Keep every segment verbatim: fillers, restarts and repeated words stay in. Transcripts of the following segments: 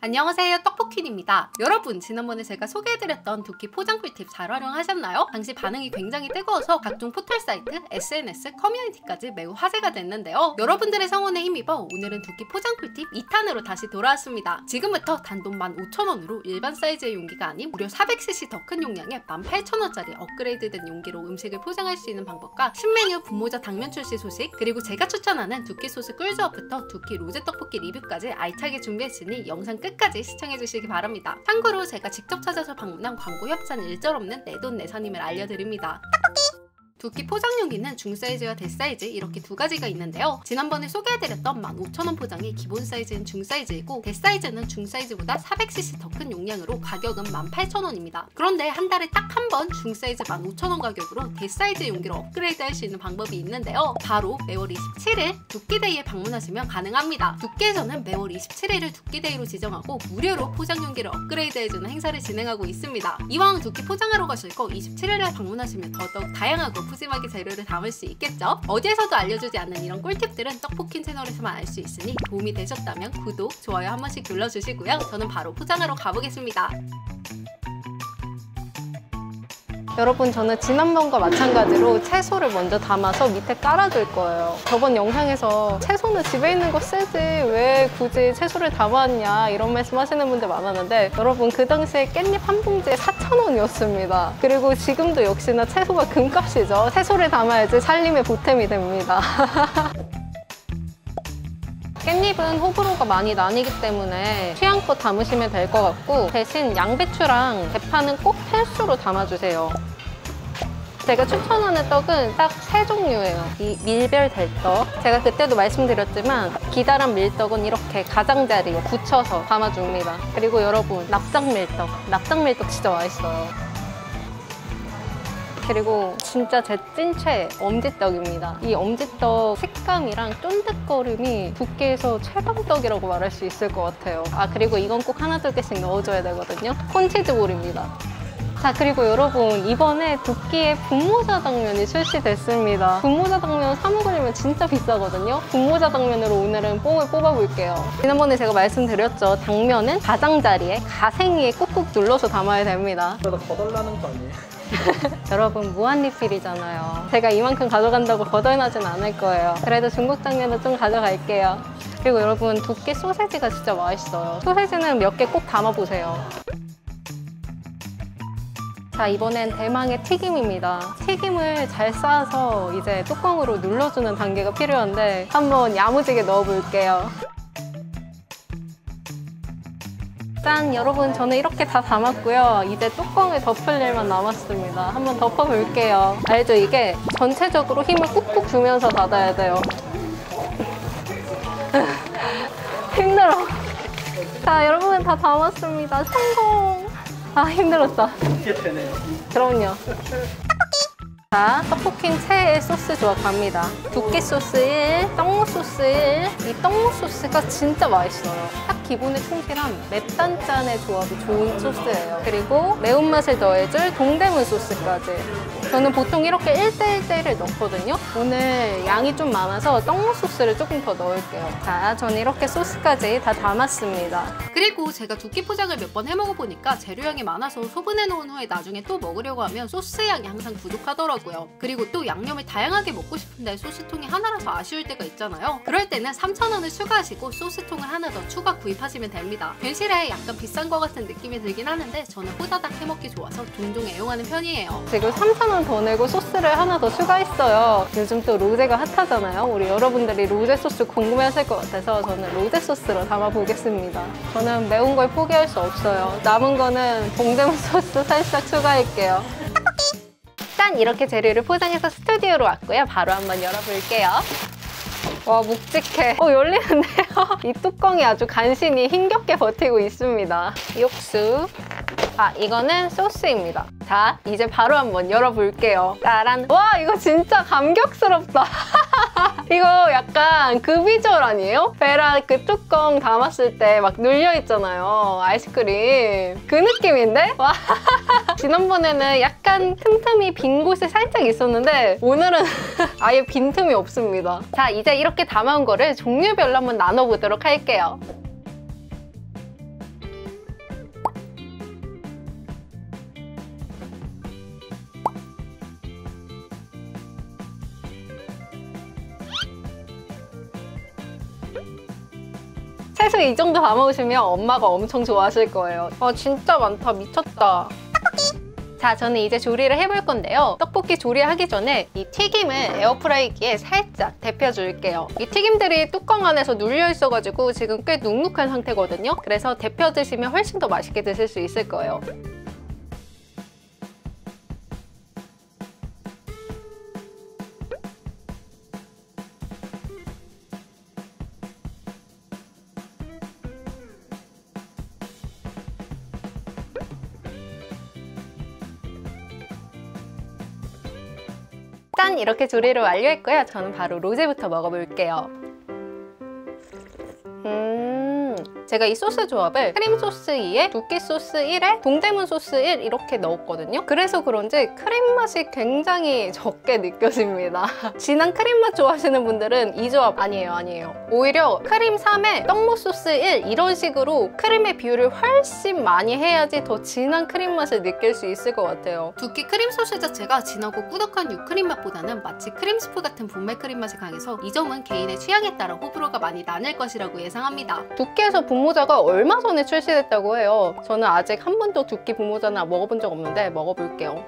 안녕하세요, 떡볶이입니다. 여러분, 지난번에 제가 소개해드렸던 두끼 포장 꿀팁 잘 활용하셨나요? 당시 반응이 굉장히 뜨거워서 각종 포털 사이트, 에스엔에스, 커뮤니티까지 매우 화제가 됐는데요. 여러분들의 성원에 힘입어 오늘은 두끼 포장 꿀팁 이 탄으로 다시 돌아왔습니다. 지금부터 단돈 만 오천 원으로 일반 사이즈의 용기가 아닌 무려 사백 씨씨 더 큰 용량의 만 팔천 원짜리 업그레이드된 용기로 음식을 포장할 수 있는 방법과 신메뉴 분모자 당면 출시 소식, 그리고 제가 추천하는 두끼 소스 꿀조합부터 두끼 로제 떡볶이 리뷰까지 알차게 준비했으니 영상 끝 까지 시청해주시기 바랍니다. 참고로 제가 직접 찾아서 방문한 광고 협찬 일절없는 내돈내산임을 알려드립니다. 두끼 포장 용기는 중사이즈와 대사이즈 이렇게 두 가지가 있는데요. 지난번에 소개해드렸던 만 오천 원 포장이 기본 사이즈는 중사이즈이고 대사이즈는 중사이즈보다 사백 씨씨 더 큰 용량으로 가격은 만 팔천 원입니다. 그런데 한 달에 딱 한 번 중사이즈 만 오천 원 가격으로 대사이즈 용기로 업그레이드 할 수 있는 방법이 있는데요. 바로 매월 이십칠일 두끼데이에 방문하시면 가능합니다. 두끼에서는 매월 이십칠일을 두끼데이로 지정하고 무료로 포장 용기를 업그레이드 해주는 행사를 진행하고 있습니다. 이왕 두끼 포장하러 가실 거 이십칠일에 방문하시면 더더욱 다양하고 푸짐하게 재료를 담을 수 있겠죠? 어디에서도 알려주지 않는 이런 꿀팁들은 떡볶이 채널에서만 알 수 있으니 도움이 되셨다면 구독, 좋아요 한 번씩 눌러주시고요. 저는 바로 포장하러 가보겠습니다. 여러분, 저는 지난번과 마찬가지로 채소를 먼저 담아서 밑에 깔아줄 거예요. 저번 영상에서 채소는 집에 있는 거 쓰지 왜 굳이 채소를 담았냐 이런 말씀 하시는 분들 많았는데, 여러분 그 당시에 깻잎 한 봉지에 사천 원이었습니다. 그리고 지금도 역시나 채소가 금값이죠. 채소를 담아야지 살림의 보탬이 됩니다. 깻잎은 호불호가 많이 나뉘기 때문에 취향껏 담으시면 될 것 같고, 대신 양배추랑 대파는 꼭 필수로 담아주세요. 제가 추천하는 떡은 딱 세 종류예요. 이 밀별대떡, 제가 그때도 말씀드렸지만 기다란 밀떡은 이렇게 가장자리에 붙여서 담아줍니다. 그리고 여러분, 납작밀떡, 납작밀떡 진짜 맛있어요. 그리고 진짜 제 찐최 엄지떡입니다. 이 엄지떡 식감이랑 쫀득거림이 두께에서 최강떡이라고 말할 수 있을 것 같아요. 아, 그리고 이건 꼭 하나 두 개씩 넣어줘야 되거든요. 콘치즈볼입니다. 자, 그리고 여러분, 이번에 두끼의 분모자 당면이 출시됐습니다. 분모자 당면 사 먹으려면 진짜 비싸거든요. 분모자 당면으로 오늘은 뽕을 뽑아볼게요. 지난번에 제가 말씀드렸죠. 당면은 가장자리에 가생이에 꾹꾹 눌러서 담아야 됩니다. 그러다 거덜나는 거 아니에요? 여러분, 무한리필이잖아요. 제가 이만큼 가져간다고 거덜나진 않을 거예요. 그래도 중국 당면은 좀 가져갈게요. 그리고 여러분, 두끼 소세지가 진짜 맛있어요. 소세지는 몇 개 꼭 담아보세요. 자, 이번엔 대망의 튀김입니다. 튀김을 잘 싸서 이제 뚜껑으로 눌러주는 단계가 필요한데 한번 야무지게 넣어볼게요. 짠! 여러분, 저는 이렇게 다 담았고요. 이제 뚜껑을 덮을 일만 남았습니다. 한번 덮어볼게요. 알죠? 이게 전체적으로 힘을 꾹꾹 주면서 닫아야 돼요. 힘들어. 자, 여러분 다 담았습니다. 성공! 아, 힘들었다. 이게 되네요. 그럼요. 자, 떡볶이 최애 소스 조합 갑니다. 두끼 소스 일, 떡무 소스 일. 이 떡무 소스가 진짜 맛있어요. 딱 기본에 충실한 맵단짠의 조합이 좋은 소스예요. 그리고 매운맛을 더해줄 동대문 소스까지. 저는 보통 이렇게 일 대 일 대 일을 넣거든요. 오늘 양이 좀 많아서 떡무 소스를 조금 더 넣을게요. 자, 저는 이렇게 소스까지 다 담았습니다. 그리고 제가 두끼 포장을 몇 번 해먹어보니까 재료량이 많아서 소분해놓은 후에 나중에 또 먹으려고 하면 소스 양이 항상 부족하더라고요. 그리고 또 양념을 다양하게 먹고 싶은데 소스통이 하나라서 아쉬울 때가 있잖아요. 그럴 때는 삼천 원을 추가하시고 소스통을 하나 더 추가 구입하시면 됩니다. 괜시레 약간 비싼 것 같은 느낌이 들긴 하는데 저는 호다닥 해먹기 좋아서 종종 애용하는 편이에요. 지금 삼천 원 더 내고 소스를 하나 더 추가했어요. 요즘 또 로제가 핫하잖아요. 우리 여러분들이 로제 소스 궁금해하실 것 같아서 저는 로제 소스로 담아보겠습니다. 저는 매운 걸 포기할 수 없어요. 남은 거는 동대문 소스 살짝 추가할게요. 짠! 이렇게 재료를 포장해서 스튜디오로 왔고요. 바로 한번 열어볼게요. 와, 묵직해. 어, 열리는데요? 이 뚜껑이 아주 간신히 힘겹게 버티고 있습니다. 육수. 아, 이거는 소스입니다. 자, 이제 바로 한번 열어볼게요. 짜란. 와, 이거 진짜 감격스럽다. 이거 약간 그 비주얼 아니에요? 베라 그 뚜껑 담았을 때 막 눌려있잖아요. 아이스크림. 그 느낌인데? 와. 지난번에는 약간 틈틈이 빈 곳이 살짝 있었는데 오늘은 아예 빈틈이 없습니다. 자, 이제 이렇게 담아온 거를 종류별로 한번 나눠보도록 할게요. 하루에서 이 정도 담아오시면 엄마가 엄청 좋아하실 거예요. 아 진짜 많다. 미쳤다. 자, 저는 이제 조리를 해볼 건데요. 떡볶이 조리하기 전에 이 튀김을 에어프라이기에 살짝 데펴줄게요. 이 튀김들이 뚜껑 안에서 눌려 있어가지고 지금 꽤 눅눅한 상태거든요. 그래서 데펴 드시면 훨씬 더 맛있게 드실 수 있을 거예요. 짠! 이렇게 조리를 완료했고요. 저는 바로 로제부터 먹어볼게요. 음, 제가 이 소스 조합을 크림 소스 이에 두께 소스 일에 동대문 소스 일 이렇게 넣었거든요. 그래서 그런지 크림 맛이 굉장히 적게 느껴집니다. 진한 크림 맛 좋아하시는 분들은 이 조합 아니에요, 아니에요. 오히려 크림 삼에 떡모 소스 일 이런 식으로 크림의 비율을 훨씬 많이 해야지 더 진한 크림 맛을 느낄 수 있을 것 같아요. 두께 크림 소스 자체가 진하고 꾸덕한 육크림 맛보다는 마치 크림 스프 같은 분말 크림 맛이 강해서 이 점은 개인의 취향에 따라 호불호가 많이 나뉠 것이라고 예상합니다. 두께에서 분모자가 얼마 전에 출시됐다고 해요. 저는 아직 한 번도 두께 분모자는 먹어본 적 없는데 먹어볼게요.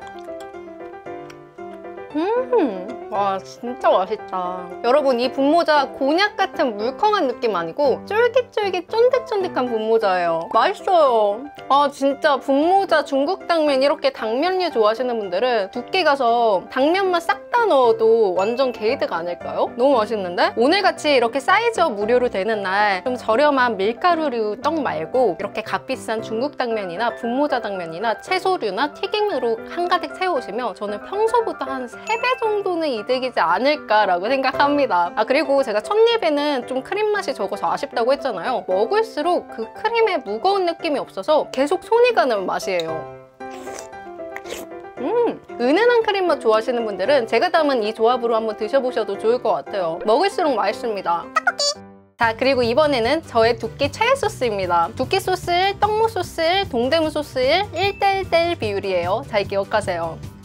음, 와 진짜 맛있다. 여러분 이 분모자 곤약 같은 물컹한 느낌 아니고 쫄깃쫄깃 쫀득쫀득한 분모자예요. 맛있어요. 아 진짜 분모자 중국 당면 이렇게 당면류 좋아하시는 분들은 두께 가서 당면만 싹 다 넣어도 완전 게이드가 아닐까요? 너무 맛있는데? 오늘같이 이렇게 사이즈업 무료로 되는 날 좀 저렴한 밀가루류 떡 말고 이렇게 값비싼 중국 당면이나 분모자 당면이나 채소류나 튀김으로 한가득 채워오시면 저는 평소보다 한 세 배 정도는 이득이지 않을까라고 생각합니다. 아 그리고 제가 첫 입에는 좀 크림 맛이 적어서 아쉽다고 했잖아요. 먹을수록 그 크림의 무거운 느낌이 없어서 계속 손이 가는 맛이에요. 음, 은은한 크림 맛 좋아하시는 분들은 제가 담은 이 조합으로 한번 드셔보셔도 좋을 것 같아요. 먹을수록 맛있습니다. 자 그리고 이번에는 저의 두께 최애 소스입니다. 두께 소스 일, 떡모 소스 일, 동대문 소스 일, 일 대 일 대 일 비율이에요. 잘 기억하세요.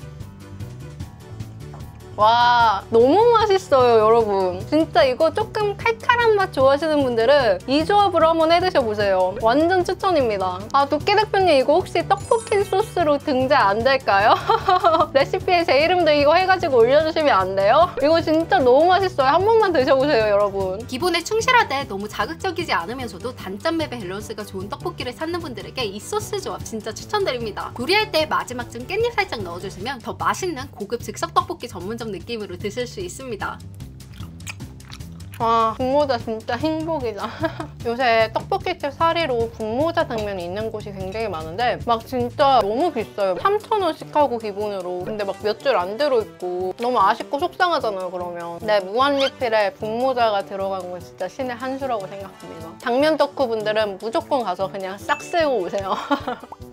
와 너무 맛있어요 여러분. 진짜 이거 조금 칼칼한 맛 좋아하시는 분들은 이 조합으로 한번 해드셔보세요. 완전 추천입니다. 아 두께 대표님 이거 혹시 떡볶이 소스로 등장 안 될까요? 레시피에 제 이름도 이거 해가지고 올려주시면 안 돼요? 이거 진짜 너무 맛있어요. 한 번만 드셔보세요 여러분. 기본에 충실하되 너무 자극적이지 않으면서도 단짠맵의 밸런스가 좋은 떡볶이를 찾는 분들에게 이 소스 조합 진짜 추천드립니다. 조리할 때 마지막쯤 깻잎 살짝 넣어주시면 더 맛있는 고급 즉석 떡볶이 전문점 느낌으로 드실 수 있습니다. 와 분모자 진짜 행복이다. 요새 떡볶이집 사리로 분모자 당면이 있는 곳이 굉장히 많은데 막 진짜 너무 비싸요. 삼천 원씩 하고 기본으로. 근데 막 몇 줄 안 들어있고 너무 아쉽고 속상하잖아요 그러면. 내 무한리필에 분모자가 들어간 건 진짜 신의 한 수라고 생각합니다. 당면 덕후 분들은 무조건 가서 그냥 싹 쓸고 오세요.